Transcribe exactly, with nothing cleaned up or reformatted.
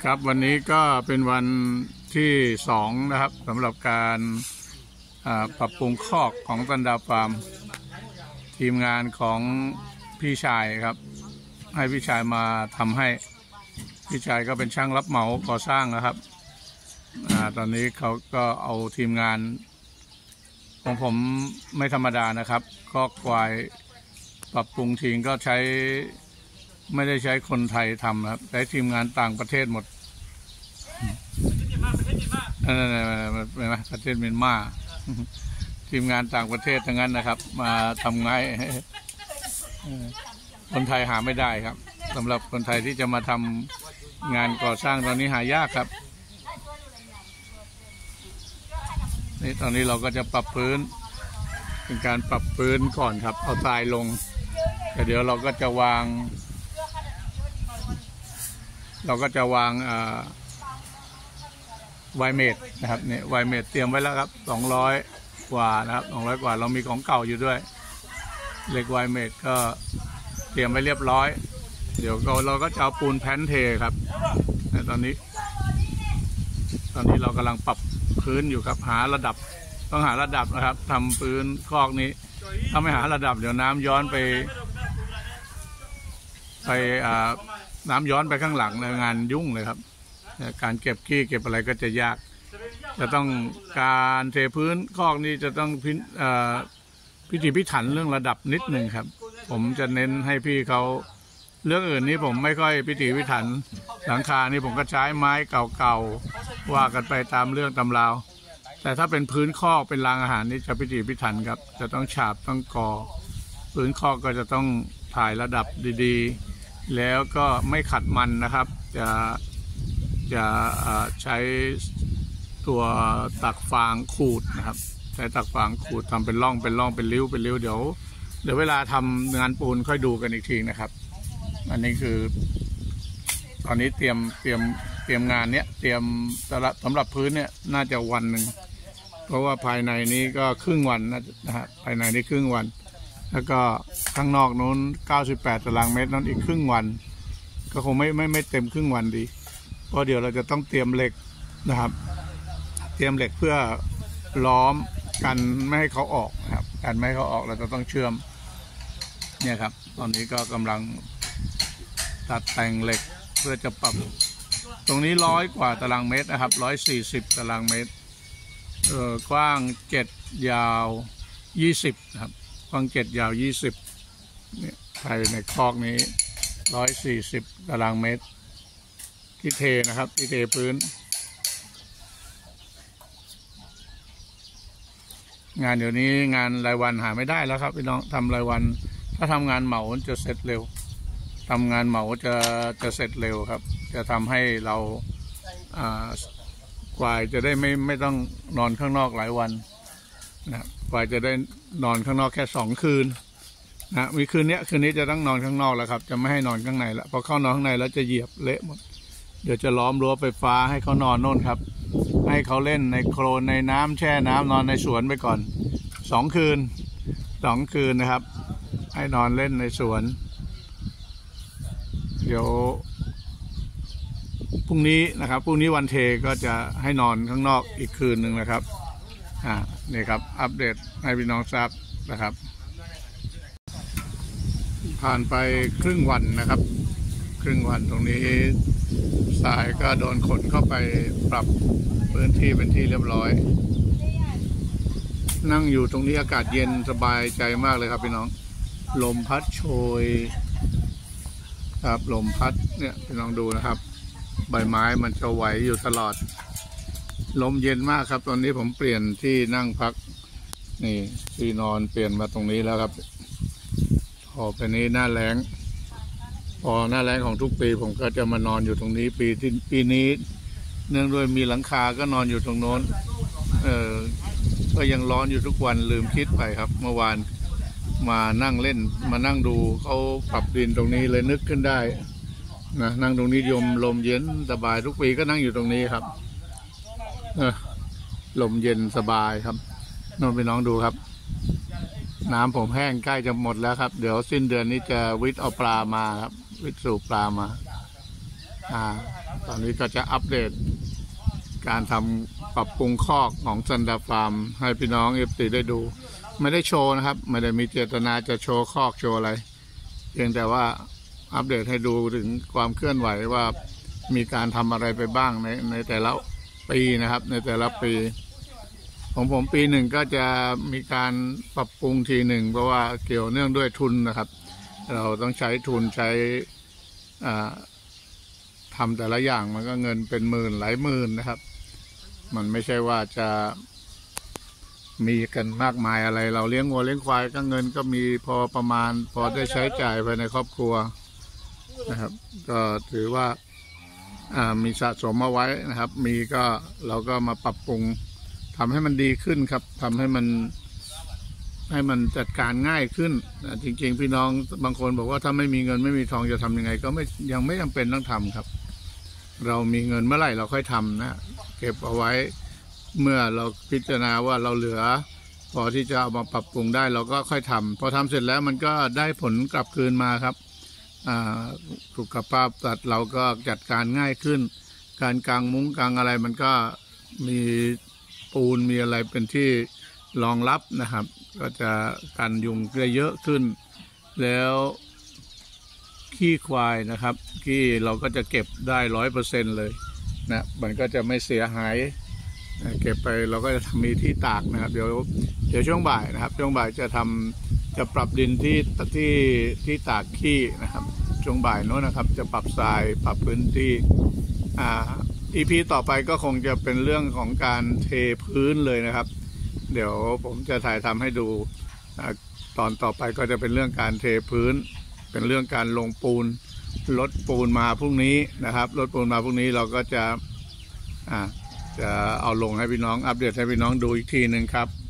ครับวันนี้ก็เป็นวันที่สองนะครับสำหรับการปรับปรุงคอกของตันดาฟาร์มทีมงานของพี่ชายครับให้พี่ชายมาทำให้พี่ชายก็เป็นช่างรับเหมาก่อสร้างนะครับอ่าตอนนี้เขาก็เอาทีมงานของผมไม่ธรรมดานะครับคอกควายปรับปรุงทีก็ใช้ไม่ได้ใช้คนไทยทำครับใช้ทีมงานต่างประเทศหมดนั่นๆๆเป็นไหมประเทศเมียนมาทีมงานต่างประเทศทั้งนั้นนะครับมาทำไงคนไทยหาไม่ได้ครับสำหรับคนไทยที่จะมาทำงานก่อสร้างตอนนี้หายากครับนี่ตอนนี้เราก็จะปรับพื้นเป็นการปรับพื้นก่อนครับเอาทรายลงแต่เดี๋ยวเราก็จะวางเราก็จะวางไวเมดนะครับเนี่ยไวเมดเตรียมไว้แล้วครับสองร้อยกว่านะครับสองร้อยกว่าเรามีของเก่าอยู่ด้วยเหล็กไวเมดก็เตรียมไว้เรียบร้อยเดี๋ยวเราก็จะเอาปูนแผ่นเทครับตอนนี้ตอนนี้เรากำลังปรับพื้นอยู่ครับหาระดับต้องหาระดับนะครับทำพื้นคอกนี้ถ้าไม่หาระดับเดี๋ยวน้ำย้อนไปไปน้ำย้อนไปข้างหลังเลยงานยุ่งเลยครับการเก็บขี้เก็บอะไรก็จะยากจะต้องการเทพื้นคอกนี้จะต้องพิพิถีพิถันเรื่องระดับนิดหนึ่งครับผมจะเน้นให้พี่เขาเรื่องอื่นนี้ผมไม่ค่อยพิถีพิถันหลังคานี่ผมก็ใช้ไม้เก่าๆว่ากันไปตามเรื่องตำราวแต่ถ้าเป็นพื้นคอกเป็นรางอาหารนี่จะพิถีพิถันครับจะต้องฉาบต้องก่อพื้นคอกก็จะต้องถ่ายระดับดีๆแล้วก็ไม่ขัดมันนะครับจะจะใช้ตัวตักฟางขูดนะครับใช้ตักฟางขูดทำเป็นร่องเป็นร่องเป็นริ้วเป็นริ้วเดี๋ยวเดี๋ยวเวลาทำงานปูนค่อยดูกันอีกทีนะครับอันนี้คือตอนนี้เตรียมเตรียมเตรียมงานเนี้ยเตรียมสำหรับพื้นเนี้ยน่าจะวันหนึ่งเพราะว่าภายในนี้ก็ครึ่งวันนะฮะภายในนี้ครึ่งวันแล้วก็ข้างนอกนู้นเก้าสิบแปดตารางเมตรนั้นอีกครึ่งวันก็คงไม่ไม่ไม่เต็มครึ่งวันดีเพราะเดี๋ยวเราจะต้องเตรียมเหล็กนะครับเตรียมเหล็กเพื่อล้อมกันไม่ให้เขาออกนะครับกันไม่ให้เขาออกเราจะต้องเชื่อมเนี่ยครับตอนนี้ก็กำลังตัดแต่งเหล็กเพื่อจะปรับตรงนี้ร้อยกว่าตารางเมตรนะครับร้อยสี่สิบตารางเมตรเออกว้างเจ็ดยาวยี่สิบนะครับกว้างเจ็ดยาวยี่สิบเนี่ยภายในคอกนี้ร้อยสี่สิบตารางเมตรที่เทนะครับที่เทพื้นงานเดี๋ยวนี้งานรายวันหาไม่ได้แล้วครับพี่น้องทำรายวันถ้าทำงานเหมาจะเสร็จเร็วทำงานเหมาจะจะเสร็จเร็วครับจะทำให้เรากว่าจะได้ไม่ไม่ต้องนอนข้างนอกหลายวันนะกว่าจะได้นอนข้างนอกแค่สองคืนนะมีคืนนี้คืนนี้จะต้องนอนข้างนอกแล้วครับจะไม่ให้นอนข้างในแล้วพอเข้านอนข้างในแล้วจะเหยียบเละหมดเดี๋ยวจะล้อมรั้วไฟฟ้าให้เขานอนโน่นครับให้เขาเล่นในโคลนในน้ำแช่น้ำนอนในสวนไปก่อนสองคืนสองคืนนะครับให้นอนเล่นในสวนเดี๋ยวพรุ่งนี้นะครับพรุ่งนี้วันเทก็จะให้นอนข้างนอกอีกคืนหนึ่งนะครับอ่านี่ครับอัปเดตให้พี่น้องทราบนะครับผ่านไปครึ่งวันนะครับครึ่งวันตรงนี้ทรายก็โดนขนเข้าไปปรับพื้นที่เป็นที่เรียบร้อยนั่งอยู่ตรงนี้อากาศเย็นสบายใจมากเลยครับพี่น้องลมพัดโชยครับลมพัดเนี่ยพี่น้องดูนะครับใบไม้มันจะไหวอยู่ตลอดลมเย็นมากครับตอนนี้ผมเปลี่ยนที่นั่งพักนี่ที่นอนเปลี่ยนมาตรงนี้แล้วครับพอไปนี้หน้าแล้งพอหน้าแล้งของทุกปีผมก็จะมานอนอยู่ตรงนี้ปีที่ปีนี้เนื่องด้วยมีหลังคาก็นอนอยู่ตรงโน้นเออก็ยังร้อนอยู่ทุกวันลืมคิดไปครับเมื่อวานมานั่งเล่นมานั่งดูเขาปรับดินตรงนี้เลยนึกขึ้นได้นะนั่งตรงนี้ยมลมเย็นสบายทุกปีก็นั่งอยู่ตรงนี้ครับเออลมเย็นสบายครับนอนไปน้องดูครับน้ำผมแห้งใกล้จะหมดแล้วครับเดี๋ยวสิ้นเดือนนี้จะวิทย์เอาปลามาครับวิทย์สูบปลามาอ่าตอนนี้ก็จะอัปเดตการทำปรับปรุงคอกของซันดาฟาร์มให้พี่น้องเอฟซีได้ดูไม่ได้โชว์นะครับไม่ได้มีเจตนาจะโชว์คอกโชว์อะไรเพียงแต่ว่าอัปเดตให้ดูถึงความเคลื่อนไหวว่ามีการทำอะไรไปบ้างในในแต่ละปีนะครับในแต่ละปีของผมปีหนึ่งก็จะมีการปรับปรุงทีหนึ่งเพราะว่าเกี่ยวเนื่องด้วยทุนนะครับเราต้องใช้ทุนใช้ทำแต่ละอย่างมันก็เงินเป็นหมื่นหลายหมื่นนะครับมันไม่ใช่ว่าจะมีกันมากมายอะไรเราเลี้ยงวัวเลี้ยงควายก็เงินก็มีพอประมาณพอได้ใช้จ่ายภายในครอบครัวนะครับก็ถือว่ามีสะสมมาไว้นะครับมีก็เราก็มาปรับปรุงทำให้มันดีขึ้นครับทำให้มันให้มันจัดการง่ายขึ้นจริงๆพี่น้องบางคนบอกว่าถ้าไม่มีเงินไม่มีทองจะทำยังไงก็ไม่ยังไม่จำเป็นต้องทำครับเรามีเงินเมื่อไหร่เราค่อยทำนะเก็บเอาไว้เมื่อเราพิจารณาว่าเราเหลือพอที่จะเอามาปรับปรุงได้เราก็ค่อยทำพอทำเสร็จแล้วมันก็ได้ผลกลับคืนมาครับสุขภาพสัตว์เราก็จัดการง่ายขึ้นการกางมุ้งกางอะไรมันก็มีปูนมีอะไรเป็นที่รองรับนะครับก็จะกันยุงได้เยอะขึ้นแล้วขี้ควายนะครับขี้เราก็จะเก็บได้ร้อยเปอร์เซ็นต์เลยนะมันก็จะไม่เสียหายเก็บไปเราก็จะมีที่ตากนะครับเดี๋ยวเดี๋ยวช่วงบ่ายนะครับช่วงบ่ายจะทำจะปรับดินที่ที่ที่ตากขี้นะครับช่วงบ่ายโน้นนะครับจะปรับทรายปรับพื้นที่อ่า อี พี ต่อไปก็คงจะเป็นเรื่องของการเทพื้นเลยนะครับเดี๋ยวผมจะถ่ายทำให้ดูตอนต่อไปก็จะเป็นเรื่องการเทพื้นเป็นเรื่องการลงปูนรถปูนมาพรุ่งนี้นะครับรถปูนมาพรุ่งนี้เราก็จะอ่าจะเอาลงให้พี่น้องอัปเดตให้พี่น้องดูอีกทีหนึ่งครับ